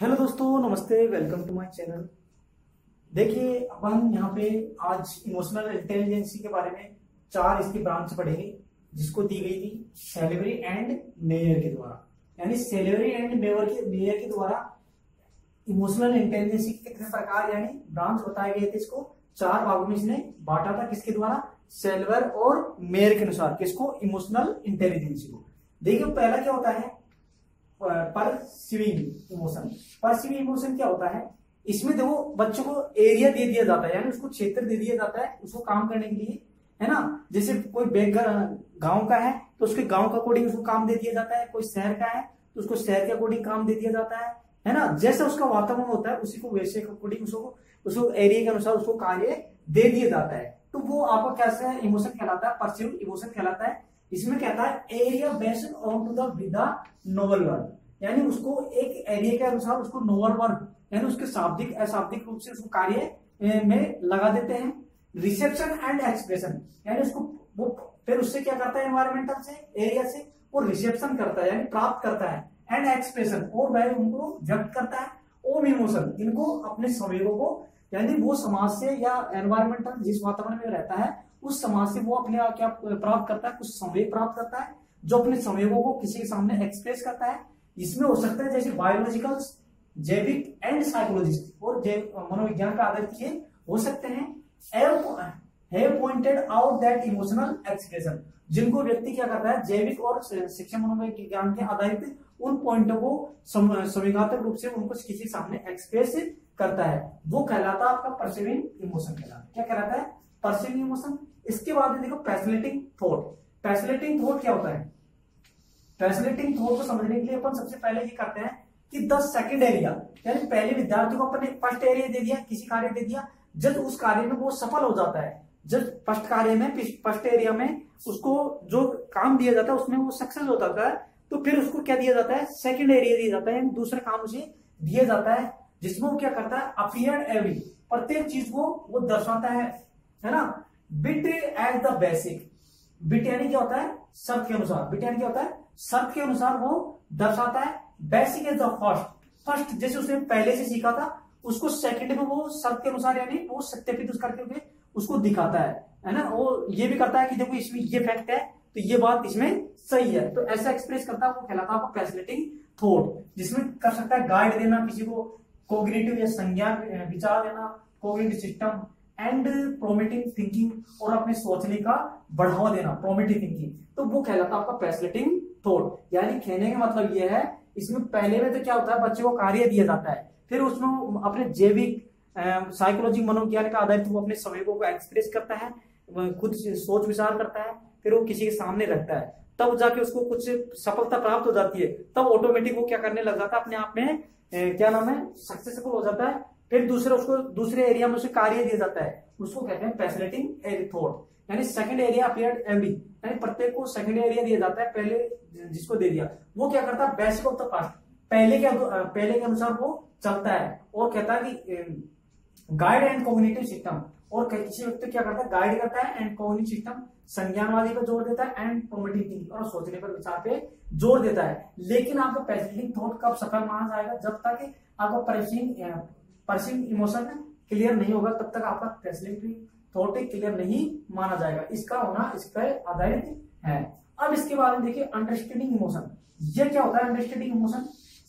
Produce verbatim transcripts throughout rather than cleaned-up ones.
Hello दोस्तों, नमस्ते। Welcome to my channel. देखिए, अपन यहाँ पे आज इमोशनल इंटेलिजेंसी के बारे में चार इसकी ब्रांच पढ़ेंगे, जिसको दी गई थी सेलिवरी एंड मेयर के द्वारा। यानी सेलिवरी एंड मेयर के मेयर के द्वारा इमोशनल इंटेलिजेंसी के कितने प्रकार यानी ब्रांच बताए गए थे। इसको चार भागों में इसने बांटा था। किसके द्वारा? सेलिवर और मेयर के अनुसार। किसको? इमोशनल इंटेलिजेंसी को। देखिए, पहला क्या होता है? Perceiving emotion. परसीविंग इमोशन क्या होता है? इसमें देखो, बच्चों को एरिया दे दिया जाता है, यानी उसको क्षेत्र दे दिया जाता है उसको काम करने के लिए, है ना। जैसे कोई बेघर गांव का है तो उसके गांव का अकॉर्डिंग उसको काम दे दिया जाता है। कोई शहर का है तो उसको शहर के अकॉर्डिंग काम दे दिया जाता है है ना। जैसा उसका वातावरण होता है उसी को वैसे अकॉर्डिंग उसको उसको एरिया के अनुसार उसको कार्य दे दिया जाता है। तो वो आपका कैसा इमोशन कहलाता है? परसीव्ड इमोशन कहलाता है। इसमें कहता है area based on to the with novel word, यानी उसको एक एरिया के अनुसार उसको नोवल वर्ड यानी उसके शाब्दिक अशाब्दिक रूप से उसको कार्य में लगा देते हैं। रिसेप्शन एंड एक्सप्रेशन, यानी उसको वो फिर उससे क्या करता है? एनवायरमेंटल से, एरिया से वो रिसेप्शन करता है यानी प्राप्त करता है। एंड एक्सप्रेशन, और वह उनको व्यक्त करता है। ओम इमोशन, इनको अपने संवेगों को यानी वो समाज से या एनवायरमेंटल जिस वातावरण में रहता है उस समाज से वो अपने क्या प्राप्त करता है? कुछ संवेग प्राप्त करता है, जो अपने संवेगों को किसी के सामने एक्सप्रेस करता है। इसमें हो सकता है जैसे बायोलॉजिकल, जैविक एंड साइकोलॉजिस्ट और मनोविज्ञान का आधारित ये हो सकते हैं। Have pointed out that emotional expression, जिनको व्यक्ति क्या करता है? जैविक और शिक्षा मनोविज्ञान के आधारित उन पॉइंटों को संवेगात्मक रूप से उनको किसी के सामने एक्सप्रेस करता है, वो कहलाता है आपका परसीविंग इमोशन कहलाता है। क्या कहलाता है? Perceiving emotion. इसके बाद देखो फैसिलिटिंग थॉट। फैसिलिटिंग थॉट क्या होता है? फैसिलिटिंग थॉट को समझने के लिए अपन सबसे पहले ये करते हैं कि द सेकंड एरिया, यानी पहले विद्यार्थी को अपन फर्स्ट एरिया दे दिया, किसी कार्य दे दिया। जब उस कार्य में वो सफल हो जाता है, जब फर्स्ट कार्य में फर्स्ट एरिया में उसको जो काम दिया जाता है उसमें वो सक्सेस हो जाता है, तो फिर उसको क्या दिया जाता है? सेकंड एरिया दिया जाता है, यानी दूसरा काम उसे दिया जाता है, जिसमें वो क्या करता है? अपीयर्ड एवरी, प्रत्येक चीज को वो दर्शाता है, है ना। Bit as the basic, bit यानी क्या होता है? शर्त के अनुसार। बिट यानी क्या होता है? शर्त के अनुसार वो दर्शाता है। Basic is the first, first जैसे उसने पहले से सीखा था उसको सेकंड में वो शर्त के अनुसार यानी वो सत्यापित करके हुए उसको दिखाता है, है ना। वो ये भी करता है कि देखो इसमें ये फैक्ट है तो ये बात इसमें सही है, तो ऐसा एक्सप्रेस करता है, वो कहलाता है आपको फैसिलिटिंग थॉट। जिसमें कर सकता है गाइड देना किसी को, कोग्निटिव या संज्ञान विचार देना, cognitive system and promotive thinking, और अपने सोचने का बढ़ावा देना, प्रोमेटिव थिंकिंग, तो वो कहलाता है आपका फैसिलिटिंग थॉट। यानी कहने का मतलब ये है, इसमें पहले में तो क्या होता है? बच्चे को कार्य दिया जाता है, फिर उसमें अपने जैविक साइकोलॉजी मनोविज्ञान का आधारित वो अपने संवेगों को एक्सप्रेस करता है, खुद सोच विचार करता है, फिर वो किसी के सामने रखता है, तब जाके उसको कुछ सफलता प्राप्त हो जाती है, तब ऑटोमेटिक वो क्या करने लग जाता है? अपने आप में क्या नाम है? सक्सेसफुल हो जाता है। फिर दूसरे उसको दूसरे एरिया में उसे कार्य दिया जाता है, उसको कहते हैं फैसिलिटिंग थॉट। यानी सेकंड एरिया अपीयर्ड एवरी, यानी प्रत्येक को सेकंड एरिया दिया जाता है, पहले जिसको दे दिया वो क्या करता है? बेसिक ऑफ द पास्ट, पहले के पहले के अनुसार वो चलता है, और कहता है कि गाइड एंड कॉग्निटिव सिस्टम, और किसी व्यक्ति क्या करता है? गाइड करता है, एंड कॉग्निटिव सिस्टम संज्ञानवादी पर जोर देता है, एंड प्रोमेटिव थिंकिंग और सोचने पर विचार पे जोर देता है। लेकिन आपका फैसिलिटिंग थॉट कब सफल माना जाएगा? जब तक आपका परसीविंग परसीविंग इमोशन क्लियर नहीं होगा, तब तक आपका फैसिलिटिंग थॉट क्लियर नहीं माना जाएगा। इसका होना इस पर आधारित है। अब इसके बाद में देखिए अंडरस्टैंडिंग इमोशन। ये क्या होता है? अंडरस्टैंडिंग इमोशन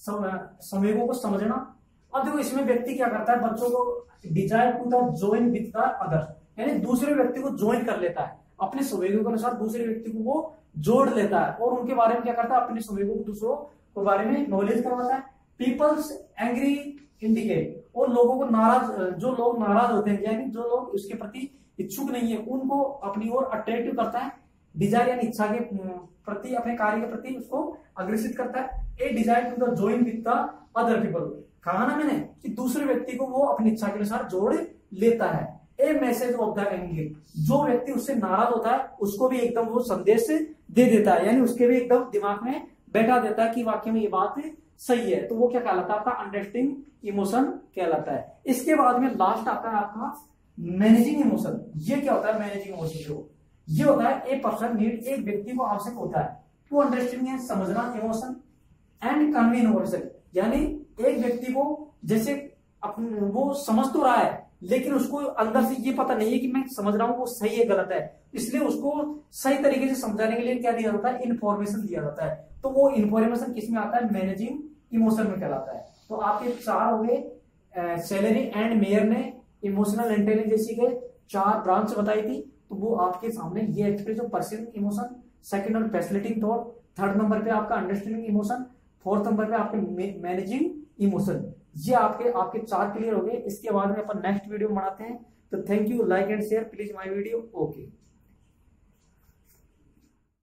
संवेगों को समझना। अब देखो, इसमें व्यक्ति क्या करता है? बच्चों को desire to the join with the other, यानी दूसरे व्यक्ति को ज्वाइन कर लेता है, अपने संवेगों के अनुसार दूसरे व्यक्ति को वो जोड़ लेता है, और उनके बारे में क्या करता है? अपने संवेगों को दूसरों के बारे में नॉलेज करवाता है। पीपल्स एंग्री इंडिकेट, और लोगों को नाराज, जो लोग नाराज होते हैं यानी जो लोग उसके प्रति इच्छुक नहीं है, उनको अपनी ओर अट्रैक्टिव करता है। डिजायर यानी इच्छा के प्रति, अपने कार्य के प्रति उसको अग्रसित करता है। A desire to the join with the other people, कहा ना मैंने कि दूसरे व्यक्ति को वो अपनी इच्छा के अनुसार जोड़ लेता है। A message of the angry, जो व्यक्ति उससे नाराज होता है उसको भी एकदम वो संदेश दे देता है, यानी उसके भी एकदम दिमाग में बैठा देता है कि वाकई में ये बात सही है, तो वो क्या कहलाता है? आपका अंडरस्टैंडिंग इमोशन कहलाता है। इसके बाद में लास्ट आता है आपका मैनेजिंग इमोशन। ये क्या होता है? मैनेजिंग इमोशन जो ये होता है, ए पर्सन नीड, एक व्यक्ति को आवश्यक होता है टू अंडरस्टैंड, समझना इमोशन एंड कन्वे इमोशन, यानी एक व्यक्ति को जैसे अपन वो समझ तो रहा है लेकिन उसको अंदर से ये पता नहीं है कि मैं समझ रहा हूं वो सही है गलत है, इसलिए उसको सही तरीके से समझाने के लिए क्या दिया जाता है, इन्फॉर्मेशन दिया जाता है। तो वो इन्फॉर्मेशन किस में आता है, मैनेजिंग इमोशन में कहलाता है। तो आपके चार हो गए। सेलेरी एंड मेयर ने इमोशनल इंटेलिजेंस के चार ब्रांच बताई थी, तो वो आपके सामने ये एक्सप्रेस जो परसीविंग इमोशन, सेकंड और फैसिलिटिंग थॉट, थर्ड नंबर पे आपका अंडरस्टैंडिंग इमोशन, फोर्थ नंबर पे आपके मैनेजिंग इमोशन। ये आपके आपके चार क्लियर हो गए। इसके बाद में अपन नेक्स्ट वीडियो बनाते हैं। तो thank you, like and share please my video. Okay.